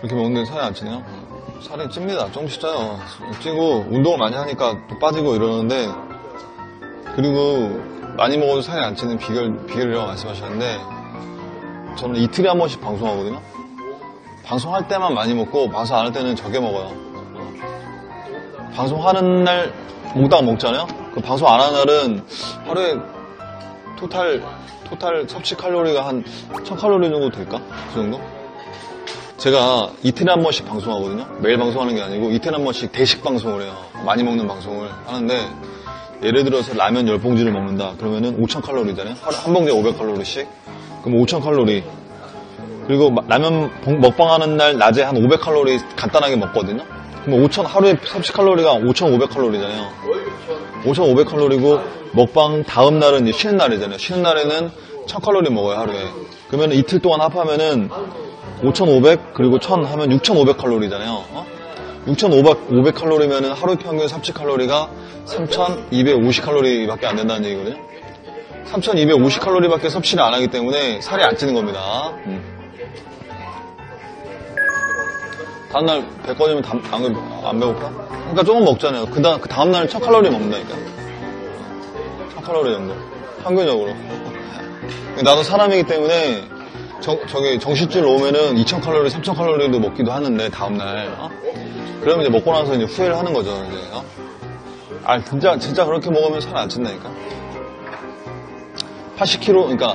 그렇게 먹는데 살이 안 찌네요? 살이 찝니다. 조금씩 쪄요. 찌고 운동을 많이 하니까 또 빠지고 이러는데, 그리고 많이 먹어도 살이 안 찌는 비결이라고 말씀하셨는데, 저는 이틀에 한 번씩 방송하거든요. 방송할 때만 많이 먹고 방송 안 할 때는 적게 먹어요. 방송하는 날 몽땅 먹잖아요. 그 방송 안 하는 날은 하루에 토탈 섭취 칼로리가 한 1000칼로리 정도 될까? 그 정도? 제가 이틀에 한 번씩 방송하거든요. 매일 방송하는 게 아니고 이틀에 한 번씩 대식 방송을 해요. 많이 먹는 방송을 하는데, 예를 들어서 라면 10봉지를 먹는다. 그러면은 5000칼로리잖아요. 하루 한 봉지에 500칼로리씩. 그럼 5000칼로리. 그리고 라면 먹방하는 날 낮에 한 500칼로리 간단하게 먹거든요. 그럼 하루에 섭취 칼로리가 5500칼로리잖아요. 5500칼로리고 먹방 다음 날은 이제 쉬는 날이잖아요. 쉬는 날에는 1000칼로리 먹어요, 하루에. 그러면 이틀 동안 합하면은 5500 그리고 1000 하면 6500칼로리잖아요. 6500칼로리면은 하루 평균 섭취 칼로리가 3250칼로리밖에 안 된다는 얘기거든요. 3250칼로리밖에 섭취를 안 하기 때문에 살이 안 찌는 겁니다. 다음날 배 꺼지면 안 배고파? 그러니까 조금 먹잖아요. 그 다음날은 1000칼로리 먹는다니까. 1000칼로리 정도. 평균적으로. 나도 사람이기 때문에 정신줄 놓으면은 2000칼로리, 3000칼로리도 먹기도 하는데, 다음날. 그러면 이제 먹고 나서 이제 후회를 하는 거죠, 이제. 진짜 그렇게 먹으면 살 안 찐다니까. 80kg, 그러니까,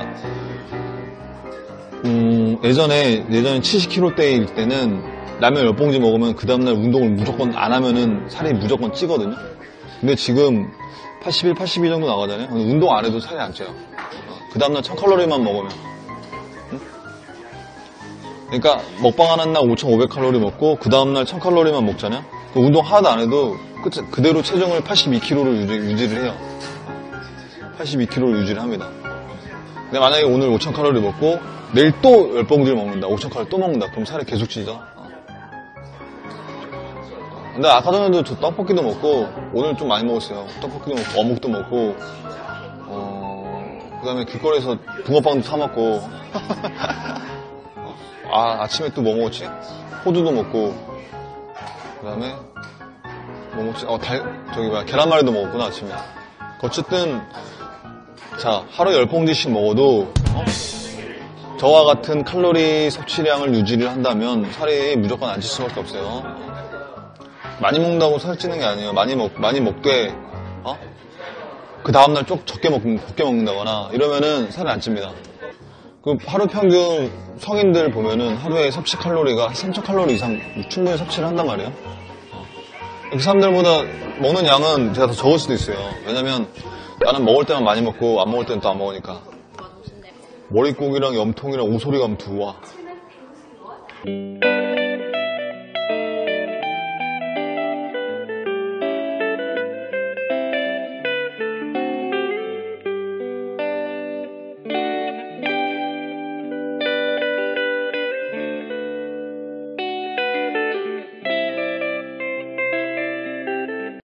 예전에 70kg대일 때는 라면 10봉지 먹으면 그 다음날 운동을 무조건 안 하면은 살이 무조건 찌거든요. 근데 지금 81, 82 정도 나가잖아요. 운동 안 해도 살이 안 쪄요. 그 다음날 1000칼로리만 먹으면. 그러니까 먹방하는 날 5500칼로리 먹고 그 다음날 1000칼로리만 먹잖아요. 운동 하나도 안 해도 그대로 체중을 82kg를 유지를 해요. 82kg를 유지를 합니다. 근데 만약에 오늘 5000칼로리 먹고 내일 또 10봉지를 먹는다. 5000칼로리 또 먹는다. 그럼 살이 계속 찌죠. 근데 아까 전에도 저 떡볶이도 먹고 오늘 좀 많이 먹었어요. 떡볶이도 먹고 어묵도 먹고 그 다음에 길거리에서 붕어빵도 사 먹고 아침에 또 뭐 먹었지? 호두도 먹고 그 다음에 뭐 먹지? 계란말이도 먹었구나 아침에. 어쨌든 자, 하루에 10봉지씩 먹어도 저와 같은 칼로리 섭취량을 유지를 한다면 살이 무조건 안 찔 수밖에 없어요. 많이 먹는다고 살 찌는 게 아니에요. 많이 먹되 그 다음날 적게 먹는다거나 이러면은 살이 안 찝니다. 그 하루 평균 성인들 보면은 하루에 섭취 칼로리가 3000칼로리 이상 충분히 섭취를 한단 말이에요. 그 사람들보다 먹는 양은 제가 더 적을 수도 있어요. 왜냐면 나는 먹을 때만 많이 먹고 안 먹을 때는 또 안 먹으니까. 머릿고기랑 염통이랑 오소리가 엄청 우와.